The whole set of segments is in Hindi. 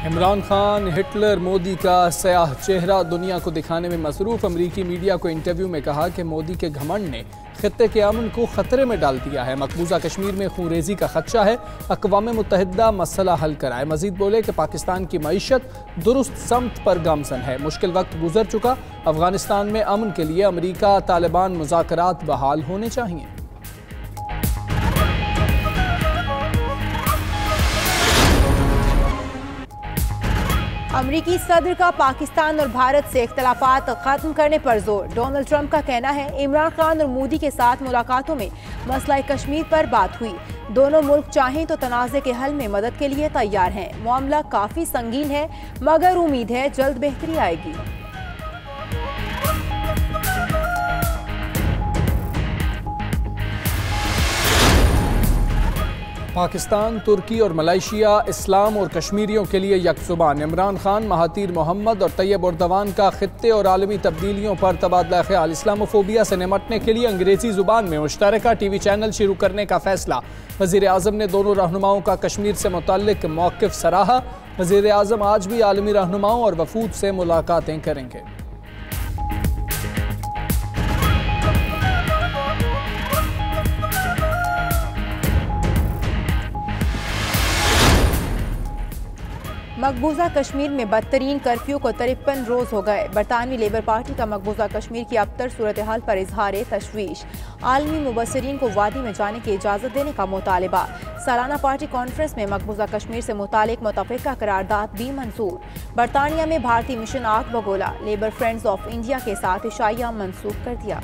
इमरान खान हिटलर मोदी का सयाह चेहरा दुनिया को दिखाने में मसरूफ। अमरीकी मीडिया को इंटरव्यू में कहा कि मोदी के घमंड ने खित्ते के अमन को खतरे में डाल दिया है। मकबूजा कश्मीर में खूनरेजी का खदशा है, अक़वाम मुत्तहिदा मसला हल कराए। मजीद बोले कि पाकिस्तान की मईशत दुरुस्त समत पर गामजन है, मुश्किल वक्त गुजर चुका। अफगानिस्तान में अमन के लिए अमरीका तालिबान मुज़ाकरात बहाल होने चाहिए। अमरीकी सदर का पाकिस्तान और भारत से इख्तलाफात खत्म करने पर जोर। डोनाल्ड ट्रंप का कहना है इमरान खान और मोदी के साथ मुलाकातों में मसला कश्मीर पर बात हुई। दोनों मुल्क चाहें तो तनाज़े के हल में मदद के लिए तैयार हैं। मामला काफ़ी संगीन है मगर उम्मीद है जल्द बेहतरी आएगी। पाकिस्तान, तुर्की और मलेशिया इस्लाम और कश्मीरियों के लिए यकजुबान। इमरान खान, महातीर मोहम्मद और तैयब उर्दवान का खित्ते और आलमी तब्दीलियों पर तबादला ख्याल। इस्लामोफोबिया से निमटने के लिए अंग्रेजी जुबान में मुश्तरका TV चैनल शुरू करने का फैसला। वज़ीर आज़म ने दोनों रहनुमाओं का कश्मीर से मुतल्लिक मौक़िफ़ सराहा। वज़ीर आज़म आज भी आलमी रहनुमाओं और वफूद से मुलाकातें करेंगे। मकबूजा कश्मीर में बदतरीन कर्फ्यू को 53 रोज़ हो गए। बरतानवी लेबर पार्टी का मकबूजा कश्मीर की अबतर सूरत हाल पर इजहार तशवीश। आलमी मुबसरीन को वादी में जाने की इजाज़त देने का मुतालबा। सालाना पार्टी कॉन्फ्रेंस में मकबूजा कश्मीर से मुतालिक मुतफ़िका करारदाद भी मंजूर। बरतानिया में भारतीय मिशन आग बगोला। लेबर फ्रेंड्स ऑफ इंडिया के साथ इशाइया मनसूख कर दिया।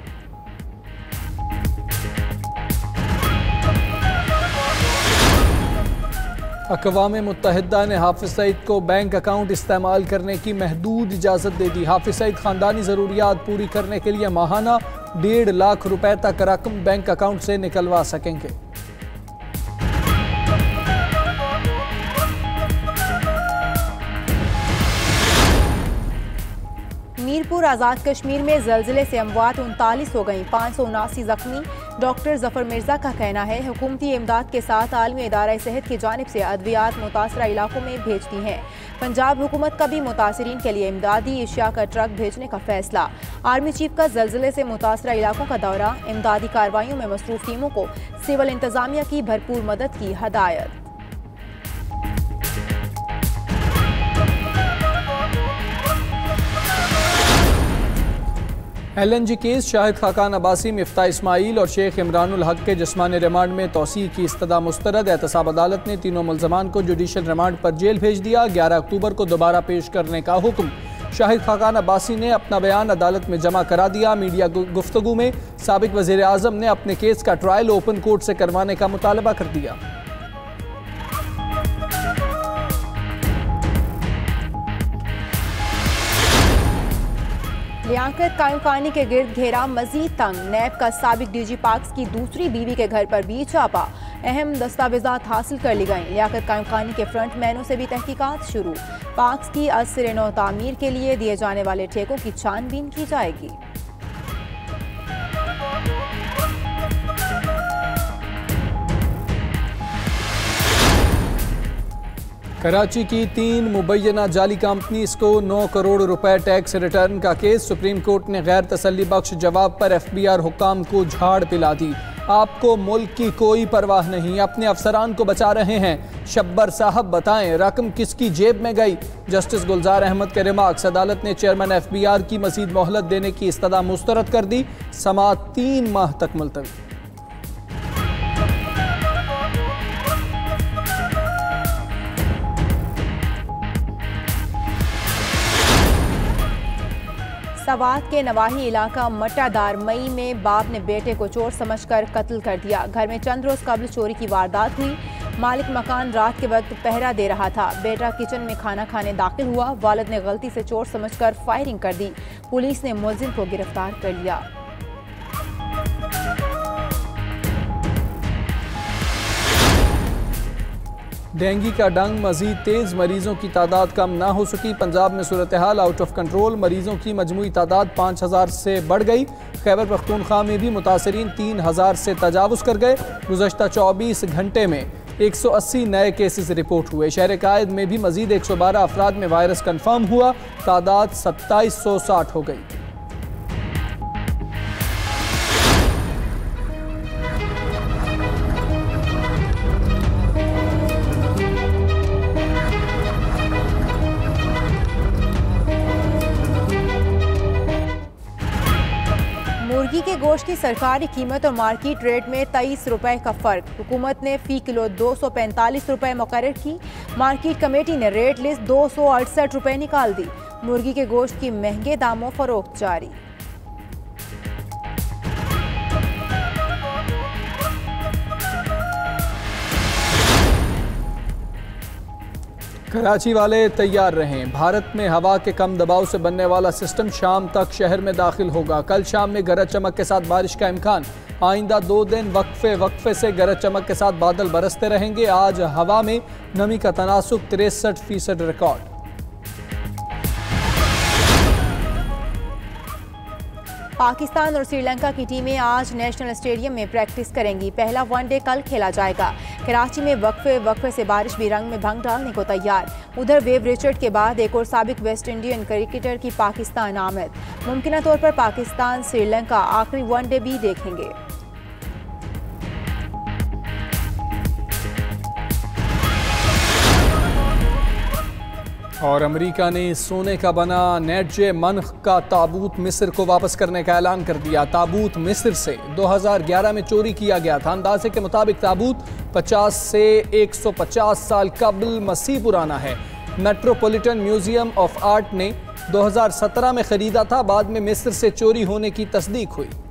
अक़वाम मुत्तहिदा ने हाफिज़ सईद को बैंक अकाउंट इस्तेमाल करने की महदूद इजाज़त दे दी। हाफिज़ सईद ख़ानदानी ज़रूरियात पूरी करने के लिए माहाना 1.5 लाख रुपए तक रकम बैंक अकाउंट से निकलवा सकेंगे। मीरपुर आज़ाद कश्मीर में ज़लज़ले से अमवात 39 हो गई, 579 जख्मी। डॉक्टर जफर मिर्जा का कहना है हुकूमती इमदाद के साथ आलमी इदारा सेहत की जानिब से अद्वियात मुतासरा इलाकों में भेजती हैं। पंजाब हुकूमत का भी मुतासरीन के लिए इमदादी अशिया का ट्रक भेजने का फैसला। आर्मी चीफ का ज़लज़ले से मुतासरा इलाकों का दौरा। इमदादी कार्रवाइयों में मसरूफ टीमों को सिविल इंतजामिया की भरपूर मदद की हदायत। LNG केस, शाहिद खाकान अब्बासी, मिफ्ता इस्माइल और शेख इमरानुल हक के जिस्मानी रिमांड में तौसीह की इस्तदा मुस्तरद। एहतसाब अदालत ने तीनों मुल्ज़मान को जुडिशल रिमांड पर जेल भेज दिया। 11 अक्टूबर को दोबारा पेश करने का हुक्म। शाहिद खाकान अब्बासी ने अपना बयान अदालत में जमा करा दिया। मीडिया गुफ्तगू में साबिक वज़ीर आज़म ने अपने केस का ट्रायल ओपन कोर्ट से करवाने का मुतालबा कर दिया। लियाकत कायम के गिर्द घेरा मजीद तंग। नैब का साबिक DG पाक्स की दूसरी बीवी के घर पर भी छापा। अहम दस्तावेजात हासिल कर ली गई। लियाकत कायम के फ्रंट मैनों से भी तहकीकात शुरू। पाक्स की असर नौ तामीर के लिए दिए जाने वाले ठेकों की छानबीन की जाएगी। कराची की 3 मुबैना जाली कंपनीज को 9 करोड़ रुपए टैक्स रिटर्न का केस। सुप्रीम कोर्ट ने गैर तसल्ली बख्श जवाब पर FBR हुक्काम को झाड़ पिला दी। आपको मुल्क की कोई परवाह नहीं, अपने अफसरान को बचा रहे हैं। शब्बर साहब बताएं रकम किसकी जेब में गई। जस्टिस गुलजार अहमद के रिमार्क्स। अदालत ने चेयरमैन FBR की मजीद मोहलत देने की इस्तदा मुस्तरद कर दी। समाअत 3 माह तक मुलतवी। सवात के नवाही इलाका मटादार मई में बाप ने बेटे को चोर समझकर कत्ल कर दिया। घर में चंद रोज कबल चोरी की वारदात हुई। मालिक मकान रात के वक्त पहरा दे रहा था। बेटा किचन में खाना खाने दाखिल हुआ। वालिद ने गलती से चोर समझकर फायरिंग कर दी। पुलिस ने मुलजिम को गिरफ्तार कर लिया। डेंगू का डंग, मजीद तेज, मरीजों की तादाद कम ना हो सकी। पंजाब में सूरत हाल आउट ऑफ कंट्रोल, मरीजों की मजमूई तादाद 5000 से बढ़ गई। खैबर पख्तूनख्वा में भी मुतासरीन 3000 से तजावुज़ कर गए। गुज़श्ता 24 घंटे में 180 नए केसेस रिपोर्ट हुए। शहर कायद में भी मजीद 112 अफराद में वायरस कंफर्म हुआ। तादाद 2760 हो गई। मुर्गी के गोश्त की सरकारी कीमत और मार्केट रेट में 23 रुपए का फर्क। हुकूमत ने फी किलो 245 रुपए मुकर्रर की। मार्केट कमेटी ने रेट लिस्ट 268 रुपए निकाल दी। मुर्गी के गोश्त की महंगे दामों फरोख्त जारी। कराची वाले तैयार रहें। भारत में हवा के कम दबाव से बनने वाला सिस्टम शाम तक शहर में दाखिल होगा। कल शाम में गरज चमक के साथ बारिश का इम्कान। आइंदा 2 दिन वक्फे से गरज चमक के साथ बादल बरसते रहेंगे। आज हवा में नमी का तनासुब 63% रिकॉर्ड। पाकिस्तान और श्रीलंका की टीमें आज नेशनल स्टेडियम में प्रैक्टिस करेंगी। पहला वनडे कल खेला जाएगा। कराची में वक्फे से बारिश भी रंग में भंग डालने को तैयार। उधर वेव रिचर्ड के बाद एक और साबिक वेस्ट इंडियन क्रिकेटर की पाकिस्तान आमद। मुमकिन तौर पर पाकिस्तान श्रीलंका आखिरी वनडे भी देखेंगे। और अमेरिका ने सोने का बना नेटजे मनख का ताबूत मिस्र को वापस करने का ऐलान कर दिया। ताबूत मिस्र से 2011 में चोरी किया गया था। अंदाजे के मुताबिक ताबूत 50 से 150 साल कबल मसीह पुराना है। मेट्रोपॉलिटन म्यूजियम ऑफ आर्ट ने 2017 में खरीदा था। बाद में मिस्र से चोरी होने की तस्दीक हुई।